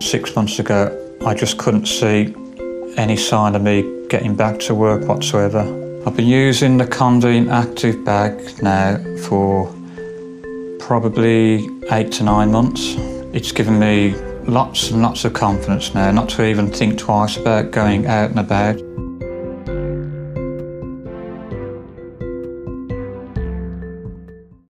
6 months ago, I just couldn't see any sign of me getting back to work whatsoever. I've been using the Conveen Active bag now for probably 8 to 9 months. It's given me lots and lots of confidence now, not to even think twice about going out and about.